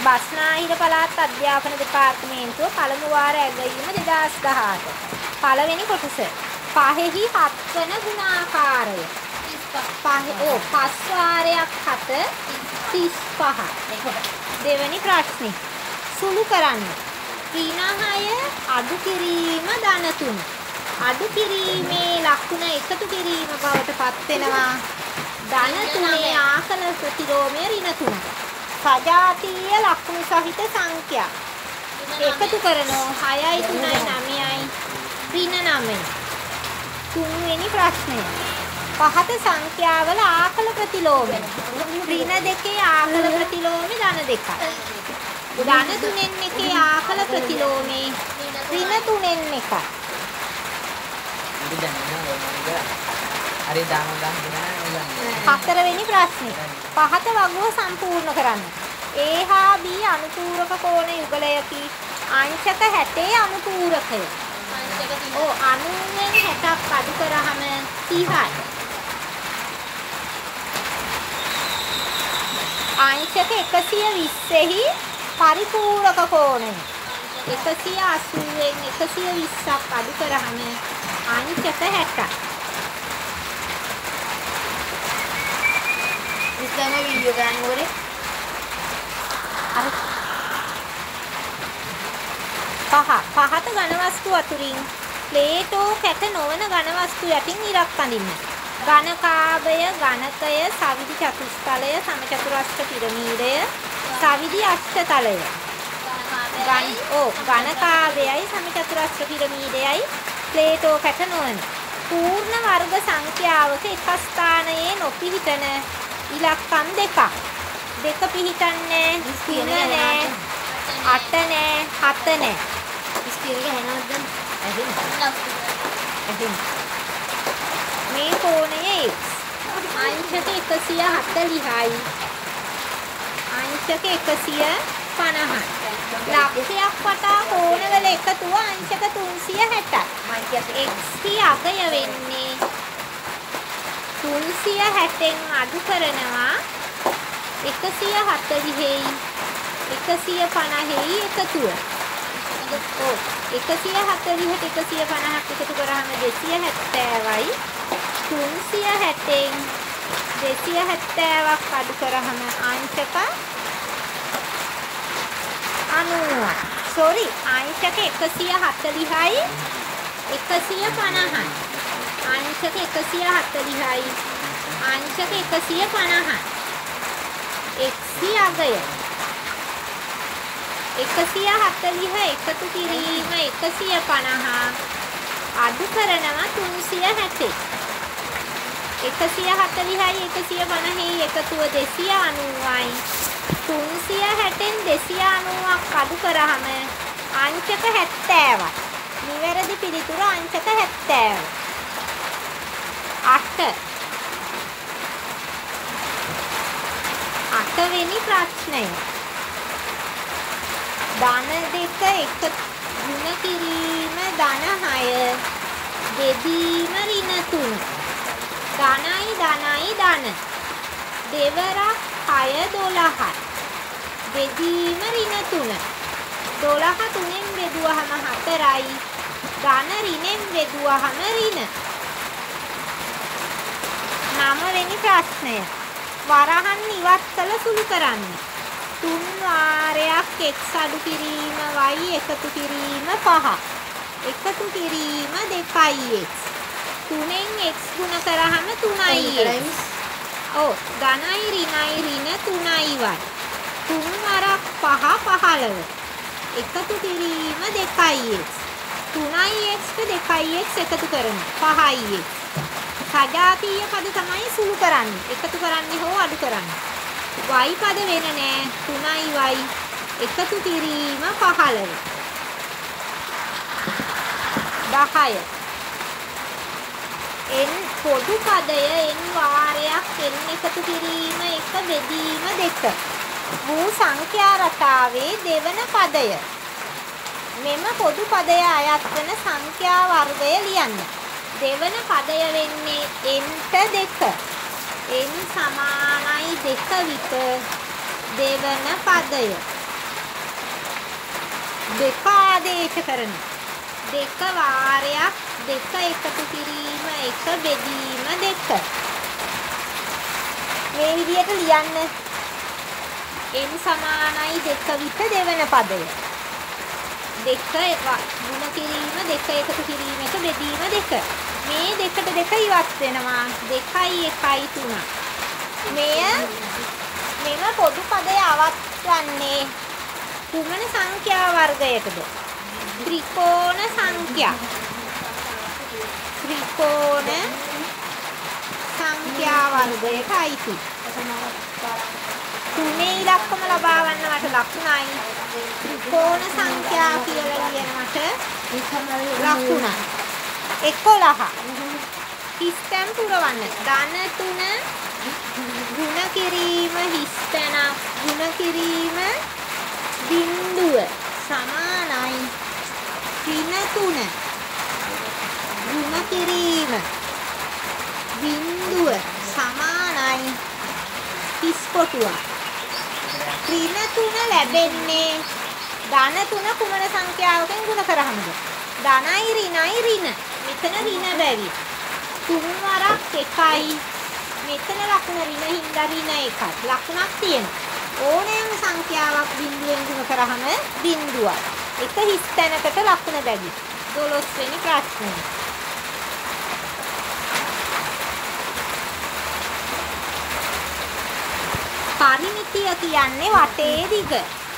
බස්නාහිර පළාත් අධ්‍යාපන දෙපාර්තමේන්තුව පළමු වාර ඇගයීම 2018. පළවෙනි කොටස. පහෙහි 7 වන ගුණාකාරය. පස් වාරයක් 7 35. දෙවැනි ප්‍රශ්නේ. සුළු කරන්න. ඍණ 6 අඩු කිරීම ධන 3. අඩු කිරීමේ ලකුණ එකතු කිරීම බවට පත් වෙනවා. ධන 3 ආකල ප්‍රතිලෝමය ඍණ 3. සජාතීය ලකුණු සහිත සංඛ්‍යා එකතු කරනවා 6යි 3යි 9යි ඍණ 9. තුන්වෙනි ප්‍රශ්නය. පහත සංඛ්‍යාවල ආකල ප්‍රතිලෝමය. ඍණ 2 ආකල ප්‍රතිලෝමය ධන 2යි. ධන 3න් එකේ ආකල ප්‍රතිලෝමය ඍණ 3න් 1යි. හතරවෙනි ප්‍රශ්නේ. පහත වගුව සම්පූර්ණ කරන්න. A හා B අනුපූරක කෝණ යුගලයකි. අංශක 60 අනුපූරකය. 90න් 60ක් අඩු කරාම 30යි. අංශක 120ෙහි පරිපූරක කෝණය. 180න් 120ක් අඩු කරාම අංශක 60යි. ඉස්සම වීඩියෝ ගන්න ඕනේ. පහත ඝන වස්තු අතුරින් ප්ලේටෝ කැට නොවන ඝන වස්තු යටින් ඉරක් අඳින්න. ඝනකාභය, ඝනකය, සවිදි චතුස්තලය, සමචතුරස්‍ර පිරමීඩය, සවිදි අෂ්ටතලය. ඝනකාභයයි සමචතුරස්‍ර පිරමීඩයයි ප්ලේටෝ කැට නොවන. පූර්ණ වර්ග සංඛ්‍යාවක එක ස්ථානයේ නොපිහිටන ඉලක්කම් දෙකක්. දෙක පිහිටන්නේ 3 නෑ, 8 නෑ, 7 නෑ. මේ කෝණය x. අංශක 140යි. අංශක 150යි. ලක්ෂයක් වටා කෝණවල එකතුව අංශක 360යි. x අගය වෙන්නේ 360න් අඩු කරනවා 140යි 150යි එකතුව. 140ට 150ක් එකතු කරාම 270යි. 360න් 270ක් අඩු කරාම අංශක 90යි. සෝරි අංශක 140යි 150යි. අංශක 140යි අංශක 150යි. x අගය 140 එකතු කිරීම 150 අඩු කරනවා 360. 140යි 150යි එකතුව 290යි. 360න් 290ක් අඩු කරාම අංශක 70යි. නිවැරදි පිළිතුර අංශක 70. 8 වෙනි ප්‍රශ්නය. ධන 2 එක ගුණ කිරීම ධන 6 බෙදීම ඍණ 3. ධනයි ධන දෙවරක් 6 12යි. බෙදීම ඍණ 3. 12 3ෙන් බෙදුවහම 4යි. ධන ඍණෙන් බෙදුවහම ඍණ. 9 වෙනි ප්‍රශ්නය. වරහන් ඉවත් කළ සුළු කරන්න. 3 වාරයක් x අඩු කිරීම y එකතු කිරීම 5. එකතු කිරීම 2x. 3ෙන් x ගුණ කරාම 3x. ධනයි ඍණයි ඍණ 3y. 3 වරක් 5 15. එකතු කිරීම 2x. 3x 2x එකතු කරනවා 5x. සජාතීය පද තමයි සුළු කරන්නේ. එකතු කරන්නේ හෝ අඩු කරන්නේ. y පද වෙන නෑ 3y. එකතු කිරීම 15. 10. n පොදු පදය n වාරයක් n එකතු කිරීම 1 බෙදීම 2. වූ සංඛ්‍යා රටාවේ දෙවන පදය. මෙම පොදු පදය අයත් වන සංඛ්‍යා වර්ගය ලියන්න. දෙවන පදය වෙන්නේ n ට 2. n සමානයි 2 විට දෙවන පදය. දෙක ආදේශ කරන. දෙක වාරයක් දෙක එකතු කිරීම එක බෙදීම දෙක. මේ විදිහට ලියන්න. n සමානයි දෙක විට දෙවන පදය. දෙක ගුණ කිරීම දෙක එකතු කිරීම එක බෙදීම දෙක. මේ දෙකට දෙක ඉවත් වෙනවා. 2 1 3. මෙම පොදු පදය අවස්වන්නේ කුමන සංඛ්‍යා වර්ගයකද? ත්‍රිකෝණ සංඛ්‍යා. ත්‍රිකෝණ සංඛ්‍යා වර්ගයට අයිති. තුනේ ඉලක්කම ලබා ගන්නවට ලකුණයි. ත්‍රිකෝණ සංඛ්‍යා කියලා ලියනවට ලකුණයි. 11. හිස්තැන් පුරවන්න. ධන 3 ගුණ කිරීම හිස්තැනක් ගුණ කිරීම බිංදුව සමානයි ඍණ 3 ගුණ කිරීම බිංදුව සමානයි හිස් කොටුවක්. ඍණ 3 ලැබෙන්නේ ධන 3 කුමන සංඛ්‍යාවකින් ගුණ කරාමද? ධනයි ඍණයි ඍණ. මෙතන ඍණ බැවි. 3 වරක් 1යි. මෙතන ලකුණ ඍණ හින්දා ඍණ 1ක්. ලකුණක් තියෙනවා. ඕනෑම සංඛ්‍යාවක් බිංදුවෙන් ගුණ කරාම බිංදුවක්. එක හිස් තැනකට ලකුණ බැගි. 12 වෙනි ප්‍රශ්නය. පරිමිතිය කියන්නේ වටේ දිග.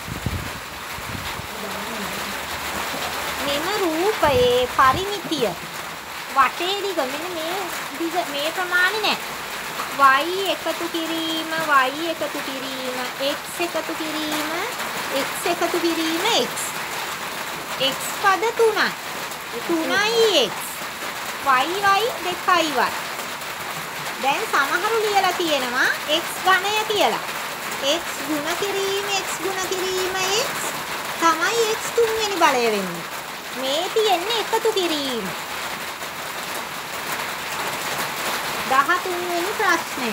මෙම රූපයේ පරිමිතිය වටේ දිග මෙන්න මේ දිග මේ ප්‍රමාණය නෑ. y එකතු කිරීම y එකතු කිරීම x එකතු කිරීම x එකතු කිරීම x පද 3යි 3යි x y 2යි y. දැන් සමහරු ලියලා තියෙනවා x ඝනය කියලා. x ගුණ කිරීම x ගුණ කිරීම x තමයි x තුන්වෙනි බලය වෙන්නේ. මේ තියෙන්නේ එකතු කිරීම. 13 වෙනි ප්‍රශ්නය.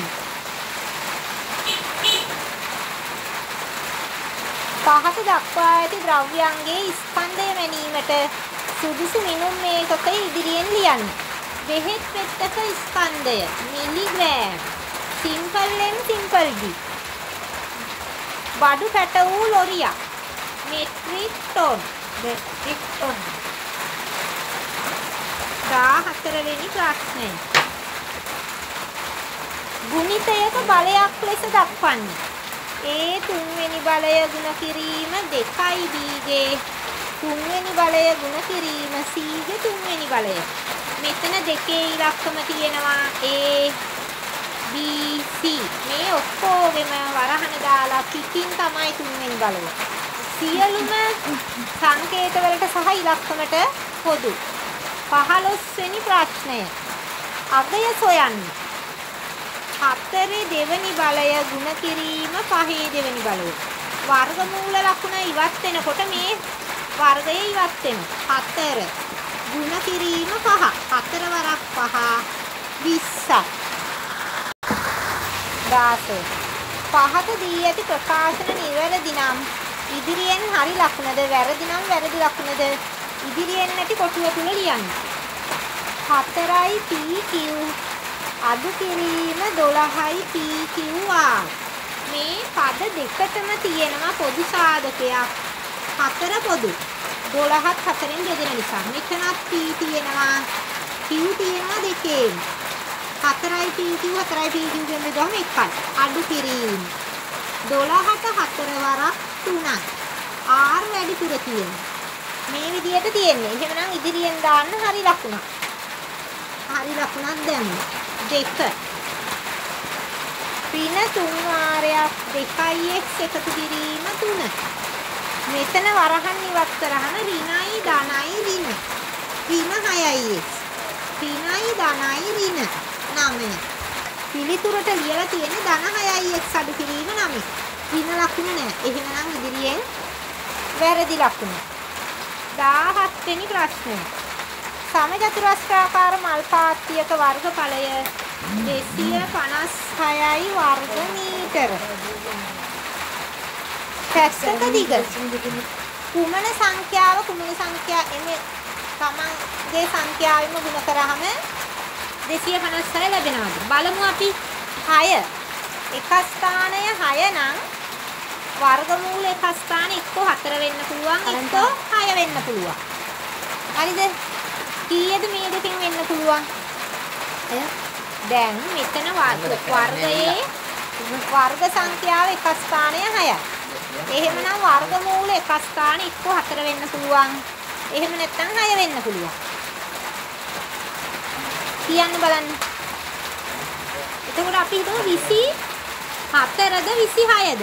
පහත දක්වා ඇති ද්‍රව්‍යයන්ගේ ස්කන්ධය වැනීමට සුදුසු මිනුම් මේකක ඉදිරියෙන් ලියන්න. බෙහෙත් පෙත්තක ස්කන්ධය milligram. Simple M simple D. බඩු පැට වූ ලොරියක් මෙට්‍රික් ටොන්. 14 වෙනි ප්‍රශ්නය. ගුණිතයක බලයක් ලෙස දක්වන්න. A තුන්වෙනි බලය ගුණ කිරීම 2යි B ගේ තුන්වෙනි බලය ගුණ කිරීම C ගේ තුන්වෙනි බලය. මෙතන දෙකේ ඉලක්කම තියෙනවා A B C. මේ ඔක්කොගෙම වරහන දාලා පිටින් තමයි තුන්වෙනි බලය. සියලුම සංකේතවලට සහ ඉලක්කමට පොදු. 15 වෙනි ප්‍රශ්නය. අගය සොයන්න. 4 දෙවෙනි බලය ගුණ කිරීම 5 දෙවෙනි බලය. වර්ගමූල ලකුණ ඉවත් වෙනකොට මේ වර්ගය ඉවත් වෙනවා. 4 ගුණ කිරීම 5. 4 වරක් 5 20ක්. 16. පහත දී ඇති ප්‍රකාශන නිවැරදි නම් ඉදිරියෙන් හරි ලකුණද වැරදි නම් වැරදි ලකුණද ඉදිරියෙන් නැති කොටුව තුල ලියන්න. 4යි PQ අඩු කිරීම 12යි PQR. මේ පද දෙකටම තියෙනවා පොදු සාධකයක්. 4 පොදු. 12ත් 4ෙන් බෙදෙන නිසා. මෙතනත් P තියෙනවා. Q තියෙනවා දෙකේම. 4යි PQ 4යි PQ ගෙන් බෙදුවම 1යි. අඩු කිරීම. 12ට 4 වරක් 3යි. R වැඩිපුර තියෙනවා. මේ විදිහට තියෙන්නේ. එහෙමනම් ඉදිරියෙන් දාන්න හරි ලකුණක්. හරි ලකුණක් දැම්මා. 2 ඍණ 3 වාරයක් 2x එකතු කිරීම 3. මෙතන වරහන් ඉවත් කරාම ඍණයි ධනයි ඍණ. ඍණ 6x. ඍණයි ධනයි ඍණ 9. පිළිතුරට ලියලා තියෙන්නේ ධන 6x අඩු කිරීම 9. ඍණ ලකුණ නැහැ. එහෙමනම් ඉදිරියෙන් වැරදි ලකුණ. 17 වෙනි ප්‍රශ්නය. සමචතුරස්‍රාකාර මල් පාත්තියක වර්ගඵලය 256යි වර්ග මීටර. පැත්තක දිග කුමන සංඛ්‍යාව එමේ තමන්ගේ සංඛ්‍යාවෙම ගුණ කරාම 256 ලැබෙනවද? බලමු අපි 6. එක ස්ථානය 6 නම් වර්ගමූල එක ස්ථාන එක්ක 4 වෙන්න පුළුවන් එක්ක 6 වෙන්න පුළුවන්. හරිද? කීයද මේ දෙකෙන් වෙන්න පුළුවන්? දැන් මෙතන වර්ගයේ වර්ග සංඛ්‍යාව එක ස්ථානය 6යි. එහෙමනම් වර්ගමූල එක ස්ථාන එක්ක 4 වෙන්න පුළුවන්. එහෙම නැත්නම් 6 වෙන්න පුළුවන්. කියන්න බලන්න. එතකොට අපි හිතමු 24ද 26ද?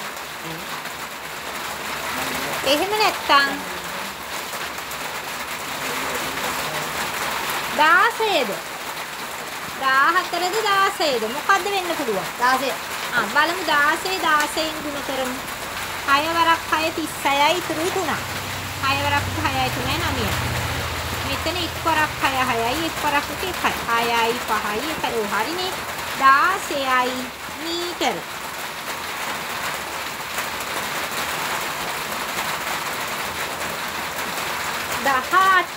එහෙම නැත්නම් 16ද? 14ද 16ද? මොකද්ද වෙන්න පුළුවන්? 16. බලමු 16 16න් ගුණ කරමු. 6 වරක් 6 36යි ඉතුරුයි 3ක්. 6 වරක් 6යි 3යි 9යි. මෙතන 1 වරක් 6 6යි 1 වරක් 1යි 6යි 5යි 1යි. ඔව් හරිනේ. 16යි මීටර. දහඅට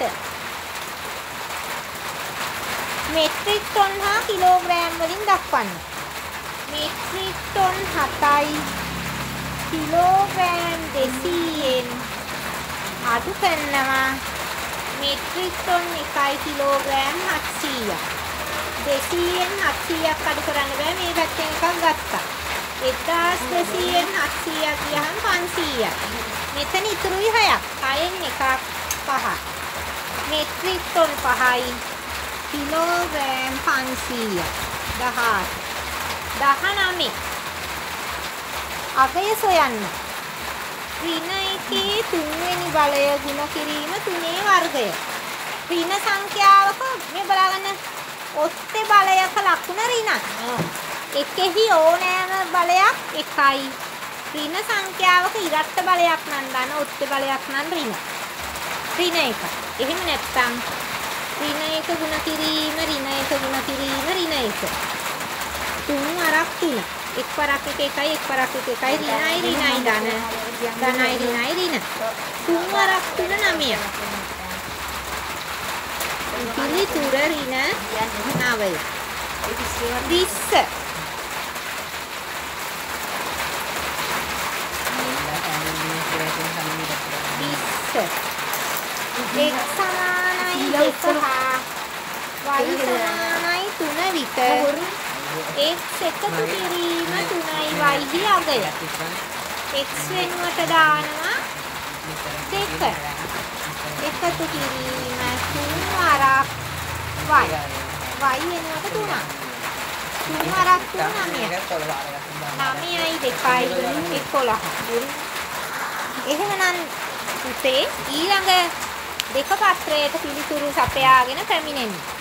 මෙට්‍රික් ටොන් හා කිලෝග්‍රෑම් වලින් දක්වන්න. මෙට්‍රික් ටොන් 7යි කිලෝග්‍රෑම් 200න් අඩු කරනවා. මෙට්‍රික් ටොන් 1යි කිලෝග්‍රෑම් 700ක්. 200න් 700ක් අඩු කරන්න බෑ. මේ පැත්තෙන් එකක් ගත්තා. 1200න් 700ක් ගියහම 500ක්. මෙතන ඉතුරුයි 6ක්. 6න් එකක් 5ක්. මෙට්‍රික් ටොන් 5යි කිලෝග්‍රෑම් 500ක්. 18 19 අගය සොයන්න. ඍණ එකේ 3 වෙනි බලය ගුණ කිරීම 3 වර්ගය. ඍණ සංඛ්‍යාවක මේ බලාගන්න ඔත්තේ බලයක ලකුණ ඍණයි. එකෙහි ඕනෑම බලයක් 1යි. ඍණ සංඛ්‍යාවක ඉරට්ට බලයක් නම් ගන්න ඔත්තේ බලයක් නම් ඍණ 1. එහෙම නැත්නම් ඍණ 1 ගුණ කිරීම ඍණ 1 ගුණ කිරීම ඍණ 1. 3 වරක් 3. 1 වරක් 1 1යි 1 වරක් 1 1යි ඍණයි ධනයි ඍණයි ඍණ 3 වරක් 3 9යි. පිළිතුර ඍණ 9යි. 20 x සමානයි 2 හා y සමානයි 3 විට x එකතු කිරීම 3යි y අගය. x වෙනුවට දානවා 2. එකතු කිරීම 3 වරක් y. y වෙනුවට 3ක්. 3 වරක් 3 9යි 2යි 11. එහෙමනම් පුතේ ඊළඟ දෙක පත්‍රයට පිළිතුරු සපයාගෙන පැමිණෙන්න.